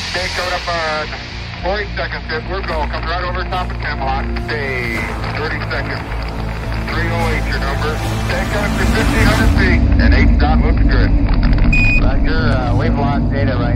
Okay, code up 40 seconds. Good, we're go. Comes right over top of Camelot. Stay 30 seconds. 308 your number. Take up to 1,500 feet and 8 dot looks good. Roger, we've lost data right